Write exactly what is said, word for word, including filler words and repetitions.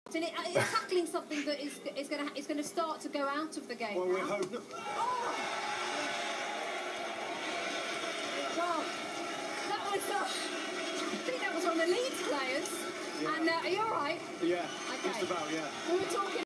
And it, it's tackling something that is, is going to is going to start to go out of the game. Well, now. we hope. Oh. Well, that was. Uh, I think that was one of the Leeds players. Yeah. And uh, are you all right? Yeah, okay. just about. Yeah. We were talking.